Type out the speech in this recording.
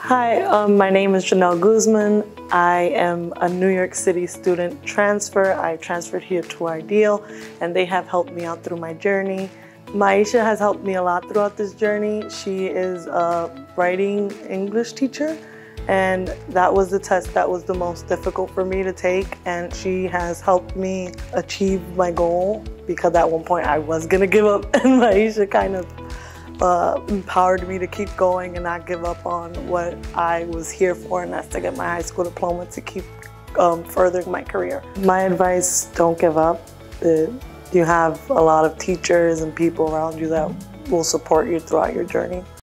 Hi, my name is Janelle Guzman. I am a New York City student transfer. I transferred here to Ideal, and they have helped me out through my journey. Maisha has helped me a lot throughout this journey. She is a writing English teacher, and that was the test that was the most difficult for me to take, and she has helped me achieve my goal, because at one point I was gonna give up, and Maisha kind of empowered me to keep going and not give up on what I was here for, and that's to get my high school diploma to keep furthering my career. My advice, don't give up. You have a lot of teachers and people around you that will support you throughout your journey.